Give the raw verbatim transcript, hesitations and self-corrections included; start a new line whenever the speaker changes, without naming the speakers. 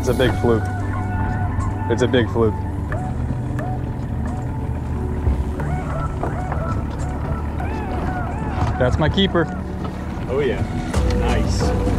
It's a big fluke. It's a big fluke. That's my keeper.
Oh yeah, nice.